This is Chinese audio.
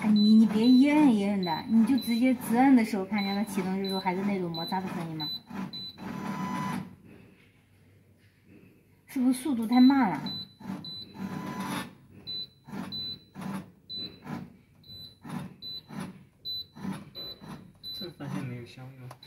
哎，你别一摁一摁的，你就直接直摁的时候，看见它启动的时候还是那种摩擦的声音吗？是不是速度太慢了？ 这发现没有效用。